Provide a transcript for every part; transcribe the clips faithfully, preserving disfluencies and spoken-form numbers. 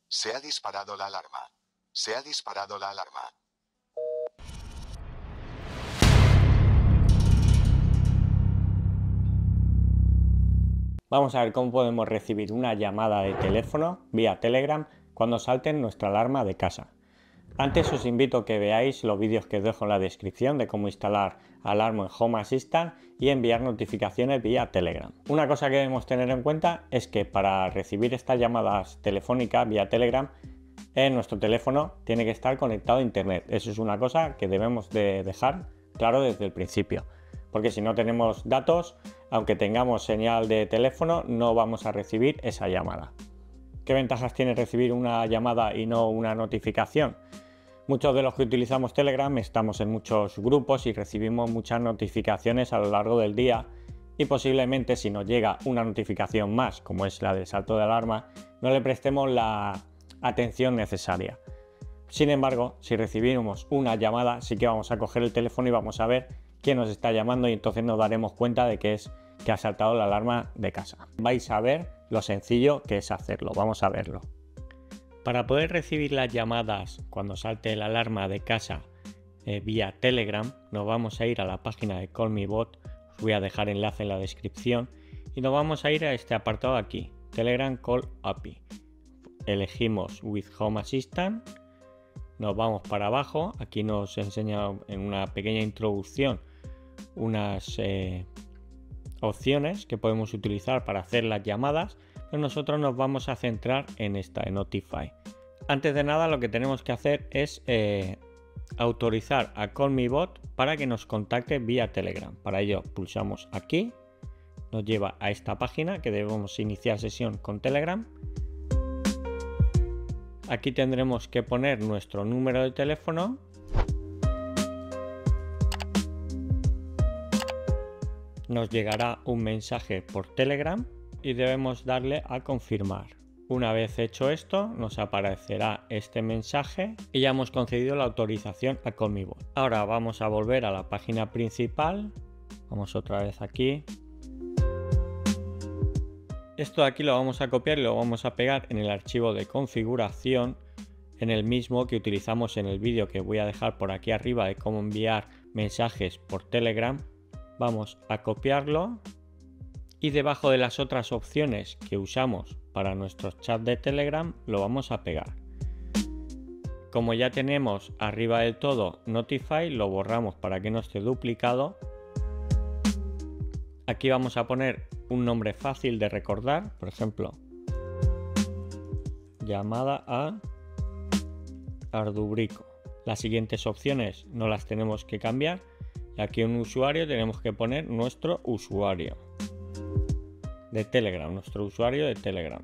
Se ha disparado la alarma. Se ha disparado la alarma. Vamos a ver cómo podemos recibir una llamada de teléfono vía Telegram cuando salte nuestra alarma de casa. Antes os invito a que veáis los vídeos que os dejo en la descripción de cómo instalar Alarmo en Home Assistant y enviar notificaciones vía Telegram. Una cosa que debemos tener en cuenta es que para recibir estas llamadas telefónicas vía Telegram, en nuestro teléfono tiene que estar conectado a internet. Eso es una cosa que debemos de dejar claro desde el principio, porque si no tenemos datos, aunque tengamos señal de teléfono, no vamos a recibir esa llamada. ¿Qué ventajas tiene recibir una llamada y no una notificación? Muchos de los que utilizamos Telegram estamos en muchos grupos y recibimos muchas notificaciones a lo largo del día, y posiblemente si nos llega una notificación más, como es la del salto de alarma, no le prestemos la atención necesaria. Sin embargo, si recibimos una llamada, sí que vamos a coger el teléfono y vamos a ver quién nos está llamando, y entonces nos daremos cuenta de que es que ha saltado la alarma de casa. Vais a ver lo sencillo que es hacerlo. Vamos a verlo. Para poder recibir las llamadas cuando salte la alarma de casa eh, vía Telegram, nos vamos a ir a la página de CallMeBot. Os voy a dejar enlace en la descripción y nos vamos a ir a este apartado aquí, Telegram Call A P I. Elegimos With Home Assistant, nos vamos para abajo. Aquí nos enseña en una pequeña introducción unas eh, opciones que podemos utilizar para hacer las llamadas, pero nosotros nos vamos a centrar en esta, en Notify. Antes de nada, lo que tenemos que hacer es eh, autorizar a CallMeBot para que nos contacte vía Telegram. Para ello pulsamos aquí, nos lleva a esta página que debemos iniciar sesión con Telegram. Aquí tendremos que poner nuestro número de teléfono. Nos llegará un mensaje por Telegram y debemos darle a confirmar. Una vez hecho esto, nos aparecerá este mensaje y ya hemos concedido la autorización a CallMeBot. Ahora vamos a volver a la página principal. Vamos otra vez aquí. Esto de aquí lo vamos a copiar y lo vamos a pegar en el archivo de configuración, en el mismo que utilizamos en el vídeo que voy a dejar por aquí arriba de cómo enviar mensajes por Telegram. Vamos a copiarlo y debajo de las otras opciones que usamos para nuestros chats de Telegram lo vamos a pegar. Como ya tenemos arriba del todo Notify, lo borramos para que no esté duplicado. Aquí vamos a poner un nombre fácil de recordar, por ejemplo, llamada a Ardubrico. Las siguientes opciones no las tenemos que cambiar. Y aquí en un usuario tenemos que poner nuestro usuario de Telegram, nuestro usuario de Telegram.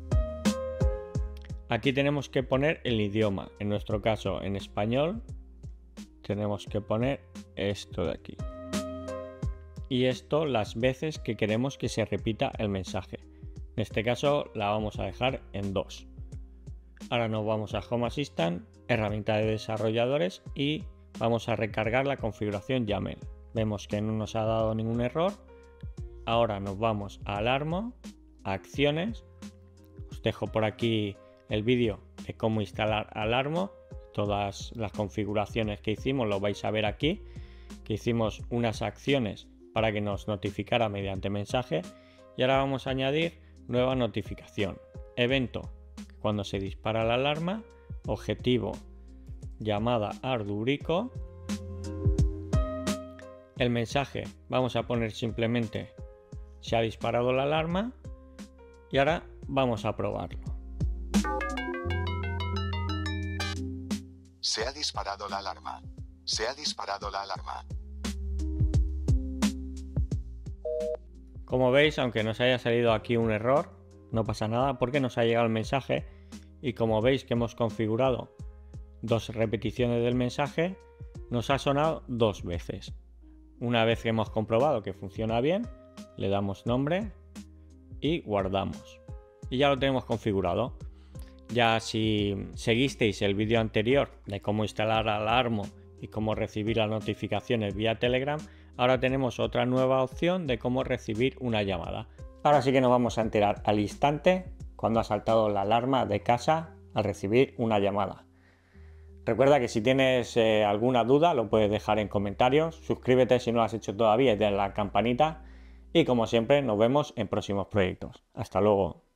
Aquí tenemos que poner el idioma, en nuestro caso en español. Tenemos que poner esto de aquí. Y esto las veces que queremos que se repita el mensaje. En este caso la vamos a dejar en dos. Ahora nos vamos a Home Assistant, herramienta de desarrolladores, y vamos a recargar la configuración YAML. Vemos que no nos ha dado ningún error. Ahora nos vamos a Alarmo, a Acciones. Os dejo por aquí el vídeo de cómo instalar Alarmo. Todas las configuraciones que hicimos lo vais a ver aquí. Que hicimos unas acciones para que nos notificara mediante mensaje. Y ahora vamos a añadir nueva notificación. Evento, cuando se dispara la alarma. Objetivo, llamada a Ardubrico. El mensaje vamos a poner simplemente se ha disparado la alarma, y ahora vamos a probarlo. Se ha disparado la alarma. Se ha disparado la alarma. Como veis, aunque nos haya salido aquí un error, no pasa nada porque nos ha llegado el mensaje, y como veis que hemos configurado dos repeticiones del mensaje, nos ha sonado dos veces. Una vez que hemos comprobado que funciona bien, le damos nombre y guardamos. Y ya lo tenemos configurado. Ya si seguisteis el vídeo anterior de cómo instalar Alarmo y cómo recibir las notificaciones vía Telegram, ahora tenemos otra nueva opción de cómo recibir una llamada. Ahora sí que nos vamos a enterar al instante cuando ha saltado la alarma de casa al recibir una llamada. Recuerda que si tienes eh, alguna duda lo puedes dejar en comentarios, suscríbete si no lo has hecho todavía y dale a la campanita y como siempre nos vemos en próximos proyectos. Hasta luego.